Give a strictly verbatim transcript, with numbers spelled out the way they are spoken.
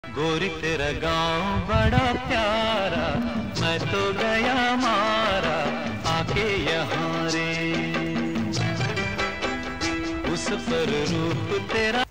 गोरी तेरा गांव बड़ा प्यारा, मैं तो गया मारा आके यहाँ रे। उस पर रूप तेरा